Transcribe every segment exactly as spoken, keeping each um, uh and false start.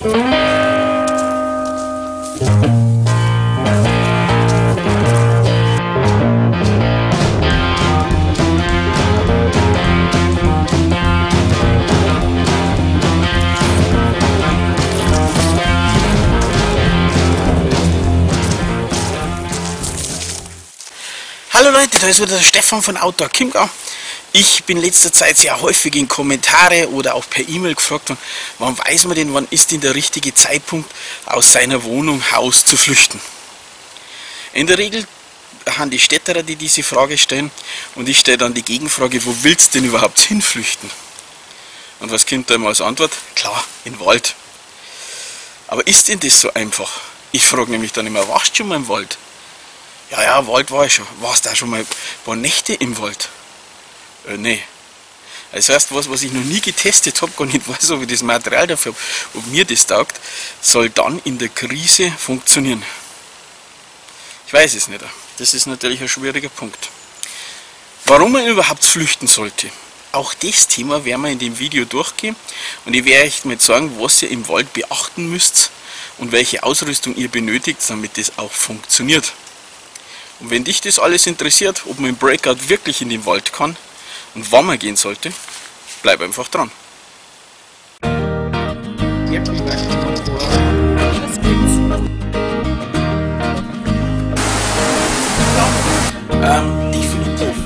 Hallo Leute, da ist wieder der Stefan von Outdoor Chiemgau. Ich bin letzter Zeit sehr häufig in Kommentare oder auch per E-Mail gefragt worden, wann weiß man denn, wann ist denn der richtige Zeitpunkt, aus seiner Wohnung, Haus zu flüchten. In der Regel haben die Städterer, die diese Frage stellen, und ich stelle dann die Gegenfrage, wo willst du denn überhaupt hinflüchten? Und was kommt da immer als Antwort? Klar, in den Wald. Aber ist denn das so einfach? Ich frage nämlich dann immer, warst du schon mal im Wald? Ja, ja, Wald war ich schon. Warst du auch schon mal ein paar Nächte im Wald? Äh, nee. Das heißt, was, was ich noch nie getestet habe, gar nicht weiß, ob ich das Material dafür habe, ob mir das taugt, soll dann in der Krise funktionieren. Ich weiß es nicht. Das ist natürlich ein schwieriger Punkt. Warum man überhaupt flüchten sollte, auch das Thema werden wir in dem Video durchgehen. Und ich werde euch mal sagen, was ihr im Wald beachten müsst und welche Ausrüstung ihr benötigt, damit das auch funktioniert. Und wenn dich das alles interessiert, ob man im Breakout wirklich in den Wald kann und wann man gehen sollte, bleib einfach dran. Ähm, definitiv.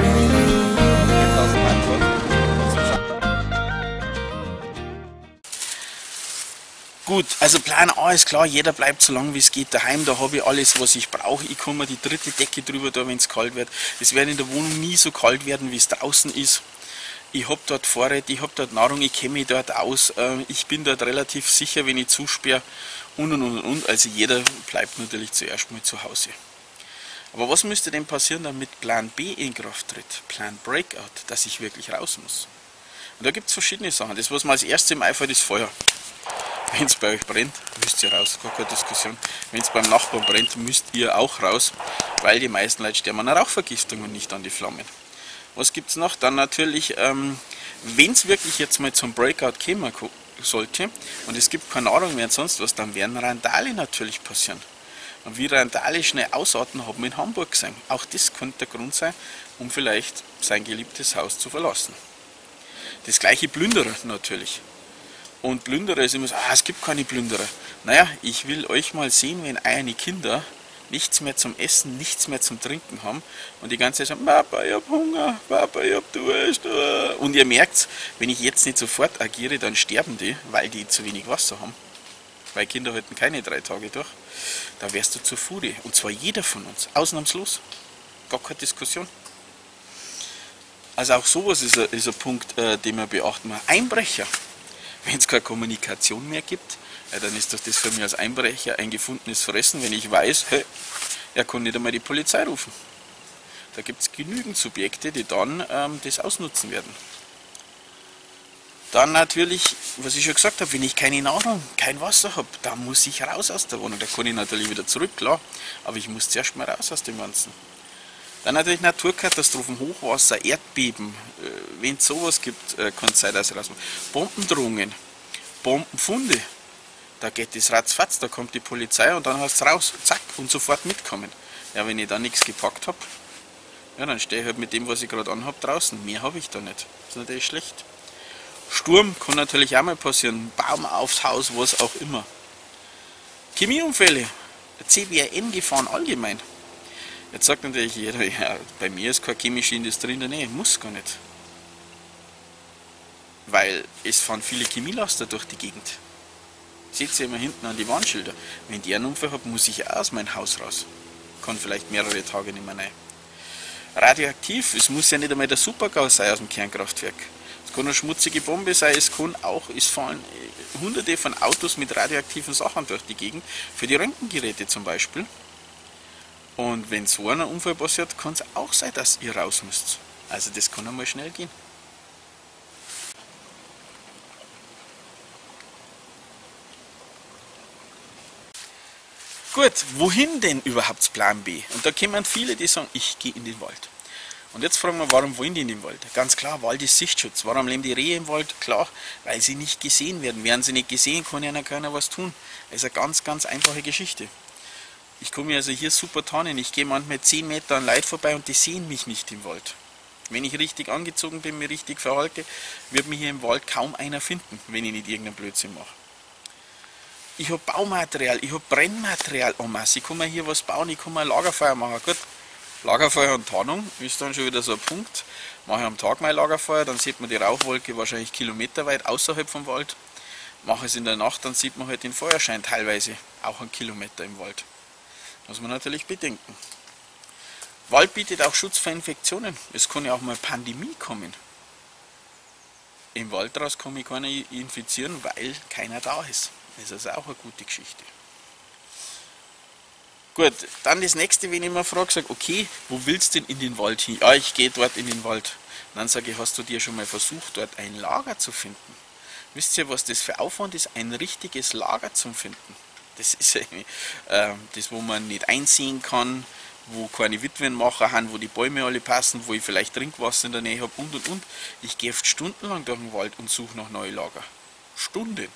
Gut, also Plan A ist klar, jeder bleibt so lange wie es geht daheim, da habe ich alles, was ich brauche. Ich kann mir die dritte Decke drüber da, wenn es kalt wird. Es wird in der Wohnung nie so kalt werden, wie es draußen ist. Ich habe dort Vorräte, ich habe dort Nahrung, ich kenne mich dort aus. Ich bin dort relativ sicher, wenn ich zusperre und und und und. Also jeder bleibt natürlich zuerst mal zu Hause. Aber was müsste denn passieren, damit Plan B in Kraft tritt? Plan Breakout, dass ich wirklich raus muss. Und da gibt es verschiedene Sachen. Das, was mir als erstes im einfällt, ist Feuer. Wenn es bei euch brennt, müsst ihr raus, gar keine Diskussion. Wenn es beim Nachbarn brennt, müsst ihr auch raus, weil die meisten Leute sterben an Rauchvergiftung und nicht an die Flammen. Was gibt es noch? Dann natürlich, ähm, wenn es wirklich jetzt mal zum Breakout kommen sollte und es gibt keine Nahrung mehr und sonst was, dann werden Randale natürlich passieren. Und wie Randale schnell ausarten, haben wir in Hamburg gesehen. Auch das könnte der Grund sein, um vielleicht sein geliebtes Haus zu verlassen. Das gleiche Plünderer natürlich. Und Plünderer ist immer so, ah, es gibt keine Plünderer. Naja, ich will euch mal sehen, wenn eine Kinder nichts mehr zum Essen, nichts mehr zum Trinken haben und die ganze Zeit sagen, Papa, ich hab Hunger, Papa, ich hab Durst. Und ihr merkt, wenn ich jetzt nicht sofort agiere, dann sterben die, weil die zu wenig Wasser haben. Weil Kinder halten keine drei Tage durch. Da wärst du zur Furie. Und zwar jeder von uns, ausnahmslos. Gar keine Diskussion. Also auch sowas ist ein, ist ein Punkt, äh, den wir beachten müssen. Einbrecher. Wenn es keine Kommunikation mehr gibt, ja, dann ist doch das für mich als Einbrecher ein gefundenes Fressen, wenn ich weiß, hey, er kann nicht einmal die Polizei rufen. Da gibt es genügend Subjekte, die dann ähm, das ausnutzen werden. Dann natürlich, was ich schon gesagt habe, wenn ich keine Nahrung, kein Wasser habe, dann muss ich raus aus der Wohnung. Da kann ich natürlich wieder zurück, klar, aber ich muss zuerst mal raus aus dem Ganzen. Dann natürlich Naturkatastrophen, Hochwasser, Erdbeben, äh, wenn es sowas gibt, äh, kann es sein, dass raus muss. Bombendrohungen, Bombenfunde, da geht es ratzfatz, da kommt die Polizei und dann hast du raus, zack, und sofort mitkommen. Ja, wenn ich da nichts gepackt habe, ja, dann stehe ich halt mit dem, was ich gerade anhabe, draußen. Mehr habe ich da nicht. Das ist natürlich schlecht. Sturm kann natürlich auch mal passieren, Baum aufs Haus, was auch immer. Chemieunfälle, C W R N-Gefahren allgemein. Jetzt sagt natürlich jeder, ja, bei mir ist keine chemische Industrie in der Nähe. Muss gar nicht. Weil es fahren viele Chemielaster durch die Gegend. Seht ihr immer hinten an die Warnschilder. Wenn die einen Unfall hat, muss ich auch aus meinem Haus raus. Kann vielleicht mehrere Tage nicht mehr rein. Radioaktiv, es muss ja nicht einmal der Supergau sein aus dem Kernkraftwerk. Es kann eine schmutzige Bombe sein, es kann auch, es fahren hunderte von Autos mit radioaktiven Sachen durch die Gegend. Für die Röntgengeräte zum Beispiel. Und wenn so ein Unfall passiert, kann es auch sein, dass ihr raus müsst. Also das kann einmal schnell gehen. Gut, wohin denn überhaupt Plan B? Und da kommen viele, die sagen, ich gehe in den Wald. Und jetzt fragen wir, warum wollen die in den Wald? Ganz klar, Wald ist Sichtschutz. Warum leben die Rehe im Wald? Klar, weil sie nicht gesehen werden. Werden sie nicht gesehen, kann ja keiner was tun. Das ist eine ganz, ganz einfache Geschichte. Ich komme also hier super tarnen. Ich gehe manchmal zehn Meter an Leuten vorbei und die sehen mich nicht im Wald. Wenn ich richtig angezogen bin, mich richtig verhalte, wird mich hier im Wald kaum einer finden, wenn ich nicht irgendeinen Blödsinn mache. Ich habe Baumaterial, ich habe Brennmaterial en masse. Ich kann mir hier was bauen, ich kann mir ein Lagerfeuer machen. Gut, Lagerfeuer und Tarnung ist dann schon wieder so ein Punkt. Mache ich am Tag mein Lagerfeuer, dann sieht man die Rauchwolke wahrscheinlich kilometerweit außerhalb vom Wald. Mache es in der Nacht, dann sieht man halt den Feuerschein teilweise auch einen Kilometer im Wald. Muss man natürlich bedenken. Wald bietet auch Schutz vor Infektionen. Es kann ja auch mal Pandemie kommen. Im Wald draus kann mich keiner infizieren, weil keiner da ist. Das ist also auch eine gute Geschichte. Gut, dann das nächste, wenn ich mal frage, sage, okay, wo willst du denn in den Wald hin? Ja, ich gehe dort in den Wald. Und dann sage ich, hast du dir schon mal versucht, dort ein Lager zu finden? Wisst ihr, was das für Aufwand ist, ein richtiges Lager zu finden? Das ist äh, das, wo man nicht einsehen kann, wo keine Witwenmacher haben, wo die Bäume alle passen, wo ich vielleicht Trinkwasser in der Nähe habe und und und. Ich gehe oft stundenlang durch den Wald und suche nach neuen Lager. Stunden.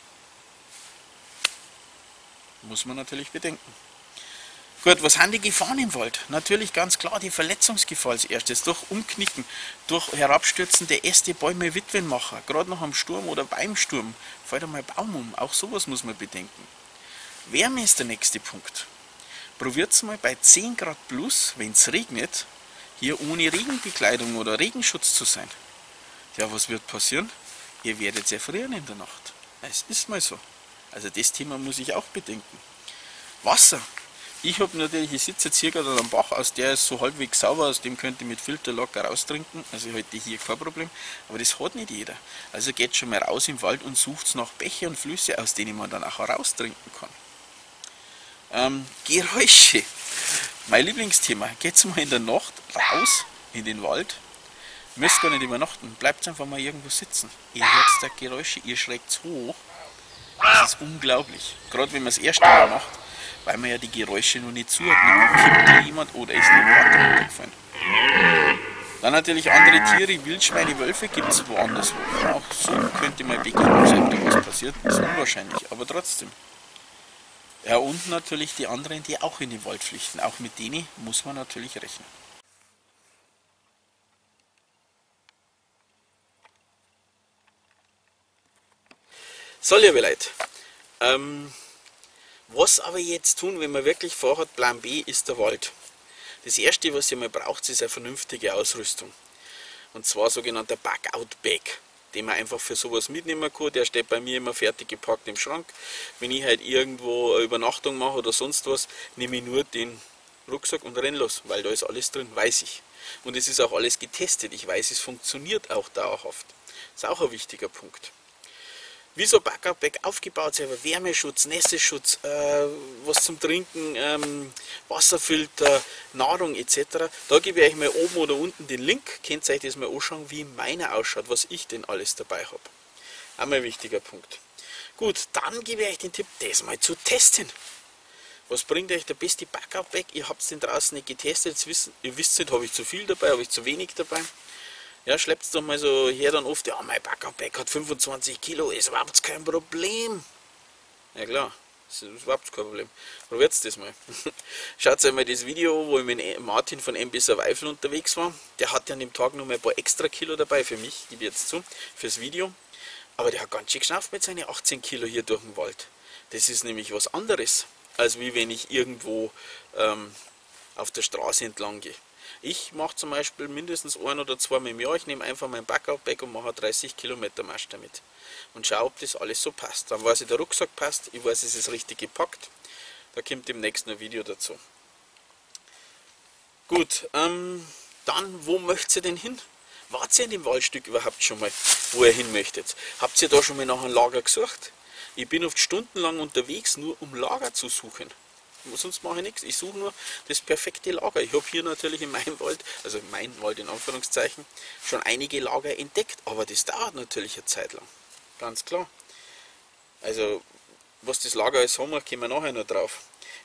Muss man natürlich bedenken. Gut, was haben die Gefahren im Wald? Natürlich ganz klar die Verletzungsgefahr als erstes. Durch Umknicken, durch herabstürzende Äste, Bäume, Witwenmacher. Gerade nach einem Sturm oder beim Sturm fällt einmal ein Baum um. Auch sowas muss man bedenken. Wärme ist der nächste Punkt. Probiert es mal bei zehn Grad plus, wenn es regnet, hier ohne Regenbekleidung oder Regenschutz zu sein. Ja, was wird passieren? Ihr werdet erfrieren in der Nacht. Es ist mal so. Also das Thema muss ich auch bedenken. Wasser. Ich habe natürlich, ich sitze jetzt hier gerade am Bach, aus der ist so halbwegs sauber, aus dem könnt ihr mit Filter locker raustrinken. Also heute hier kein Problem. Aber das hat nicht jeder. Also geht schon mal raus im Wald und sucht nach Bäche und Flüsse, aus denen man dann auch raustrinken kann. Ähm, Geräusche. Mein Lieblingsthema. Geht's mal in der Nacht raus in den Wald. Müsst gar nicht übernachten. Bleibt einfach mal irgendwo sitzen. Ihr hört da Geräusche, ihr schreckt hoch. Das ist unglaublich. Gerade wenn man das erste Mal macht, weil man ja die Geräusche noch nicht zuordnet. Kippt da jemand oder ist eine Platte runtergefallen. Dann natürlich andere Tiere, Wildschweine, Wölfe gibt es woanders wo. Auch so könnte mal begegnen sein, da was passiert. Das ist unwahrscheinlich, aber trotzdem. Ja, und natürlich die anderen, die auch in den Wald flüchten. Auch mit denen muss man natürlich rechnen. So, liebe Leute, ähm, was aber jetzt tun, wenn man wirklich vorhat, Plan B ist der Wald. Das erste, was ihr mal braucht, ist eine vernünftige Ausrüstung. Und zwar sogenannter Bug-Out-Bag, den man einfach für sowas mitnehmen kann. Der steht bei mir immer fertig gepackt im Schrank. Wenn ich halt irgendwo eine Übernachtung mache oder sonst was, nehme ich nur den Rucksack und renne los, weil da ist alles drin, weiß ich. Und es ist auch alles getestet. Ich weiß, es funktioniert auch dauerhaft. Das ist auch ein wichtiger Punkt. Wie so ein Backup-Bag aufgebaut, selber Wärmeschutz, Nässeschutz, äh, was zum Trinken, ähm, Wasserfilter, Nahrung et cetera. Da gebe ich euch mal oben oder unten den Link. Könnt ihr euch das mal anschauen, wie meiner ausschaut, was ich denn alles dabei habe. Einmal ein wichtiger Punkt. Gut, dann gebe ich euch den Tipp, das mal zu testen. Was bringt euch der beste Backup-Bag? Ihr habt es den draußen nicht getestet, jetzt wisst, ihr wisst nicht, habe ich zu viel dabei, habe ich zu wenig dabei. Ja, schleppt es doch mal so her dann oft, ja, mein Backup-Bag hat fünfundzwanzig Kilo, ist überhaupt kein Problem. Ja klar, das ist überhaupt kein Problem. Probiert das mal. Schaut euch mal das Video, wo ich mit Martin von M B Survival unterwegs war. Der hat ja an dem Tag noch mal ein paar extra Kilo dabei, für mich, gebe ich jetzt zu, fürs Video. Aber der hat ganz schön geschnauft mit seinen achtzehn Kilo hier durch den Wald. Das ist nämlich was anderes, als wie wenn ich irgendwo ähm, auf der Straße entlang gehe. Ich mache zum Beispiel mindestens ein oder zwei Mal im Jahr. Ich nehme einfach mein Backup-Bag und mache dreißig Kilometer Marsch damit. Und schaue, ob das alles so passt. Dann weiß ich, der Rucksack passt, ich weiß, es ist richtig gepackt. Da kommt demnächst ein Video dazu. Gut, ähm, dann, wo möchtet ihr denn hin? Wart ihr in dem Waldstück überhaupt schon mal, wo ihr hin möchtet? Habt ihr da schon mal nach einem Lager gesucht? Ich bin oft stundenlang unterwegs, nur um Lager zu suchen. Sonst mache ich nichts. Ich suche nur das perfekte Lager. Ich habe hier natürlich in meinem Wald, also in meinem Wald in Anführungszeichen, schon einige Lager entdeckt. Aber das dauert natürlich eine Zeit lang. Ganz klar. Also, was das Lager alles haben, kommen wir nachher noch drauf.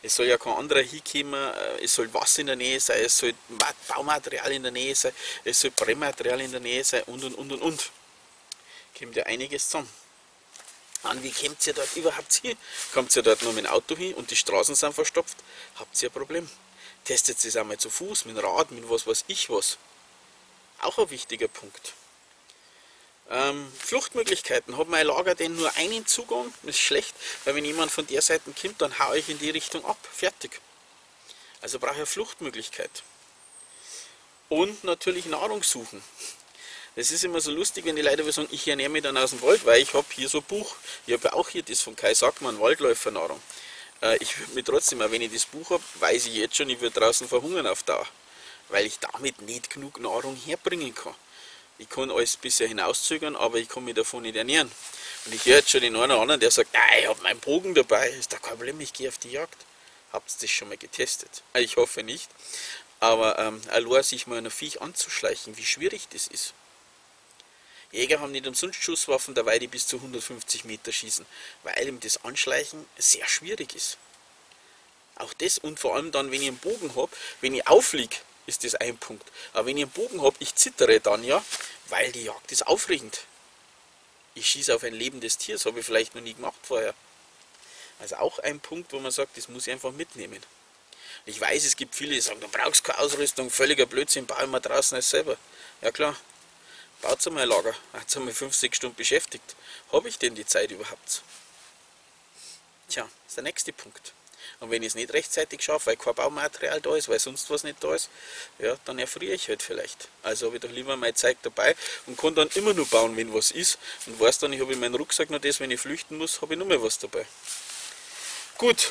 Es soll ja kein anderer hinkommen, es soll Wasser in der Nähe sein, es soll Baumaterial in der Nähe sein, es soll Brennmaterial in der Nähe sein und und und und und. Kommt ja einiges zusammen. Und wie kommt ihr dort überhaupt hin? Kommt ihr dort nur mit dem Auto hin und die Straßen sind verstopft? Habt ihr ein Problem? Testet es einmal zu Fuß, mit dem Rad, mit was weiß ich was. Auch ein wichtiger Punkt. Ähm, Fluchtmöglichkeiten. Hat mein Lager denn nur einen Zugang? Das ist schlecht, weil wenn jemand von der Seite kommt, dann haue ich in die Richtung ab. Fertig. Also brauche ich eine Fluchtmöglichkeit. Und natürlich Nahrung suchen. Das ist immer so lustig, wenn die Leute sagen, ich ernähre mich dann aus dem Wald, weil ich habe hier so ein Buch. Ich habe ja auch hier das von Kai Sackmann, Waldläufernahrung. Äh, ich würde mich trotzdem, auch wenn ich das Buch habe, weiß ich jetzt schon, ich würde draußen verhungern auf Dauer. Weil ich damit nicht genug Nahrung herbringen kann. Ich kann alles bisher hinauszögern, aber ich kann mich davon nicht ernähren. Und ich höre jetzt schon den einen oder anderen, der sagt, ah, ich habe meinen Bogen dabei, ist doch kein Problem, ich gehe auf die Jagd. Habt ihr das schon mal getestet? Ich hoffe nicht. Aber ähm, allein sich mal ein Viech anzuschleichen, wie schwierig das ist. Jäger haben nicht umsonst Schusswaffen dabei, die bis zu hundertfünfzig Meter schießen, weil ihm das Anschleichen sehr schwierig ist. Auch das und vor allem dann, wenn ich einen Bogen habe, wenn ich aufliege, ist das ein Punkt. Aber wenn ich einen Bogen habe, ich zittere dann ja, weil die Jagd ist aufregend. Ich schieße auf ein lebendes Tier, das habe ich vielleicht noch nie gemacht vorher. Also auch ein Punkt, wo man sagt, das muss ich einfach mitnehmen. Ich weiß, es gibt viele, die sagen, du brauchst keine Ausrüstung, völliger Blödsinn, baue ich mal draußen als selber. Ja klar. Baut einmal ein Lager, hat einmal fünf, sechs Stunden beschäftigt. Habe ich denn die Zeit überhaupt? Tja, das ist der nächste Punkt. Und wenn ich es nicht rechtzeitig schaffe, weil kein Baumaterial da ist, weil sonst was nicht da ist, ja, dann erfriere ich halt vielleicht. Also habe ich doch lieber meine Zeit dabei und kann dann immer nur bauen, wenn was ist. Und weiß dann, ich habe in meinem Rucksack noch das, wenn ich flüchten muss, habe ich noch mehr was dabei. Gut.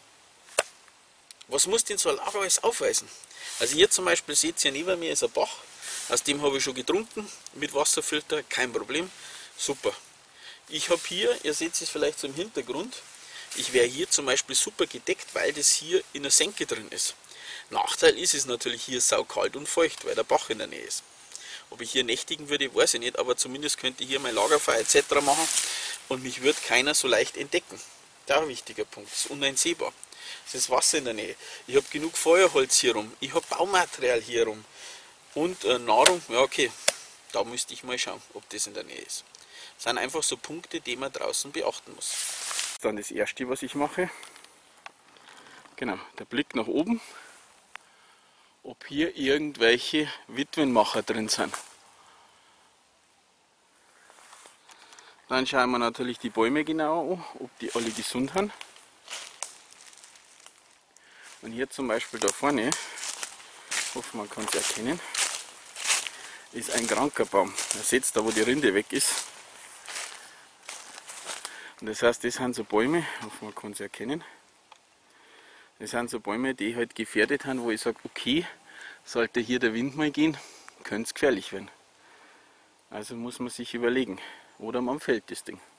Was muss denn so ein Lager alles aufweisen? Also hier zum Beispiel seht ihr, neben mir ist ein Bach. Aus dem habe ich schon getrunken, mit Wasserfilter, kein Problem, super. Ich habe hier, ihr seht es vielleicht so im Hintergrund, ich wäre hier zum Beispiel super gedeckt, weil das hier in der Senke drin ist. Nachteil ist es natürlich hier saukalt und feucht, weil der Bach in der Nähe ist. Ob ich hier nächtigen würde, weiß ich nicht, aber zumindest könnte ich hier mein Lagerfeuer et cetera machen und mich wird keiner so leicht entdecken. Da ein wichtiger Punkt, das ist uneinsehbar. Es ist Wasser in der Nähe, ich habe genug Feuerholz hier rum, ich habe Baumaterial hier rum. Und äh, Nahrung, ja okay, da müsste ich mal schauen, ob das in der Nähe ist. Das sind einfach so Punkte, die man draußen beachten muss. Dann das erste, was ich mache, genau, der Blick nach oben, ob hier irgendwelche Witwenmacher drin sind. Dann schauen wir natürlich die Bäume genauer an, ob die alle gesund sind. Und hier zum Beispiel da vorne, ich hoffe man kann es erkennen, ist ein kranker Baum. Ihr seht da, wo die Rinde weg ist. Und das heißt, das sind so Bäume, ich hoffe man kann es erkennen. Das sind so Bäume, die halt gefährdet haben, wo ich sage, okay, sollte hier der Wind mal gehen, könnte es gefährlich werden. Also muss man sich überlegen. Oder man fällt das Ding.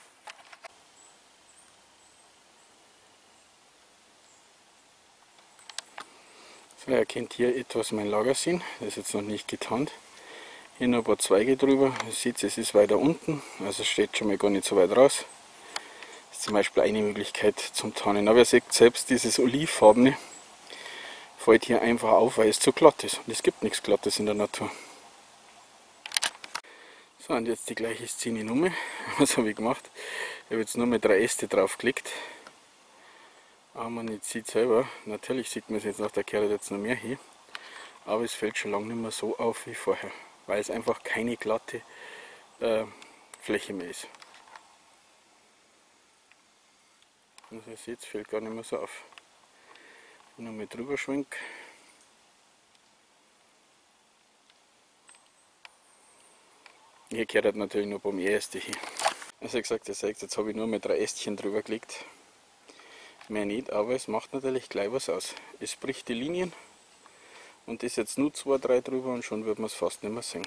So, ihr könnt hier etwas mein Lager sehen, das ist jetzt noch nicht getarnt. Hier noch ein paar Zweige drüber, ihr seht, es ist weiter unten, also steht schon mal gar nicht so weit raus. Das ist zum Beispiel eine Möglichkeit zum Tarnen. Aber ihr seht selbst, dieses olivfarbene fällt hier einfach auf, weil es zu glatt ist. Und es gibt nichts Glattes in der Natur. So, und jetzt die gleiche Szene nochmal. Was habe ich gemacht? Ich habe jetzt nur mal drei Äste draufgelegt. Aber man nicht sieht selber, natürlich sieht man es jetzt nach der Kehre jetzt noch mehr hier, aber es fällt schon lange nicht mehr so auf wie vorher, weil es einfach keine glatte äh, Fläche mehr ist. Also ihr seht, es fällt gar nicht mehr so auf. Wenn ich nochmal drüber schwenke. Hier gehört natürlich nur beim Äste hin. Also wie gesagt, ihr seht, jetzt habe ich nur mal drei Ästchen drüber gelegt. Mehr nicht, aber es macht natürlich gleich was aus. Es bricht die Linien und das jetzt nur zwei, drei drüber und schon wird man es fast nicht mehr sehen.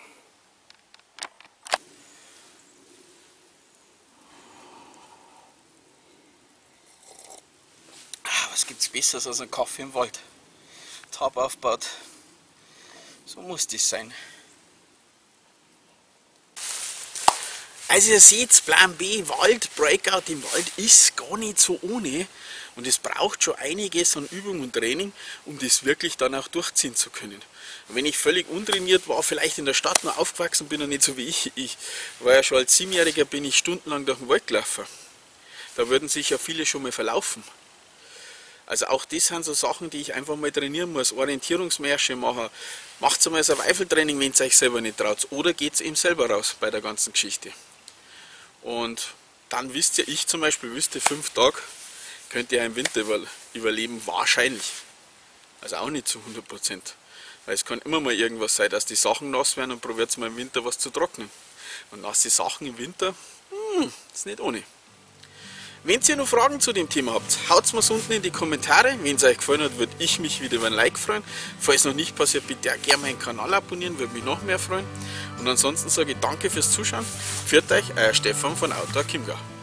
Ah, was gibt es Besseres als ein Kaffee im Wald? Tab aufbaut. So muss das sein. Also ihr seht, Plan B, Wald, Breakout im Wald ist gar nicht so ohne und es braucht schon einiges an Übung und Training, um das wirklich dann auch durchziehen zu können. Und wenn ich völlig untrainiert war, vielleicht in der Stadt nur aufgewachsen bin und nicht so wie ich, ich war ja schon als Siebenjähriger, bin ich stundenlang durch den Wald gelaufen. Da würden sich ja viele schon mal verlaufen. Also auch das sind so Sachen, die ich einfach mal trainieren muss. Orientierungsmärsche machen. Macht einmal ein Survival-Training, wenn ihr euch selber nicht traut. Oder geht eben selber raus bei der ganzen Geschichte. Und dann wisst ihr, ich zum Beispiel wüsste, fünf Tage könnt ihr im Winter überleben, wahrscheinlich. Also auch nicht zu hundert Prozent. Weil es kann immer mal irgendwas sein, dass die Sachen nass werden und probiert mal im Winter was zu trocknen. Und nasse Sachen im Winter, hm, ist nicht ohne. Wenn ihr noch Fragen zu dem Thema habt, haut es mir unten in die Kommentare. Wenn es euch gefallen hat, würde ich mich wieder über ein Like freuen. Falls noch nicht passiert, bitte auch gerne meinen Kanal abonnieren, würde mich noch mehr freuen. Und ansonsten sage ich danke fürs Zuschauen. Pfiat euch, euer Stefan von Outdoor Chiemgau.